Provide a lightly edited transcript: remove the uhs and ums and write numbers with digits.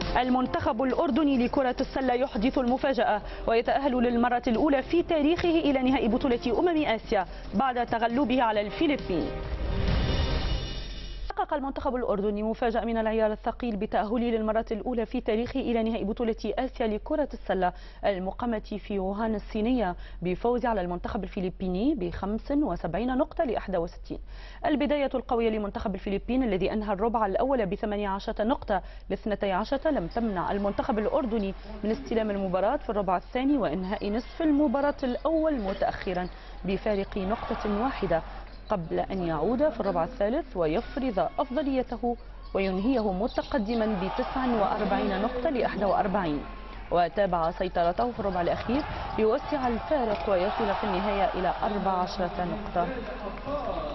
المنتخب الأردني لكرة السلة يحدث المفاجأة ويتأهل للمرة الأولى في تاريخه إلى نهائي بطولة آسيا بعد تغلبه على الفلبين. حقق المنتخب الأردني مفاجأة من العيار الثقيل بتأهله للمرة الأولى في تاريخه إلى نهائي بطولة آسيا لكرة السلة المقامة في ووهان الصينية بفوز على المنتخب الفلبيني ب 75 نقطة ل 61. البداية القوية لمنتخب الفلبين الذي أنهى الربع الأول ب 18 نقطة ل 12 لم تمنع المنتخب الأردني من استلام المباراة في الربع الثاني وإنهاء نصف المباراة الأول متأخرا بفارق نقطة واحدة قبل أن يعود في الربع الثالث ويفرض أفضليته وينهيه متقدما ب 49 نقطة ل 41. وتابع سيطرته في الربع الأخير ليوسع الفارق ويصل في النهاية إلى 14 نقطة.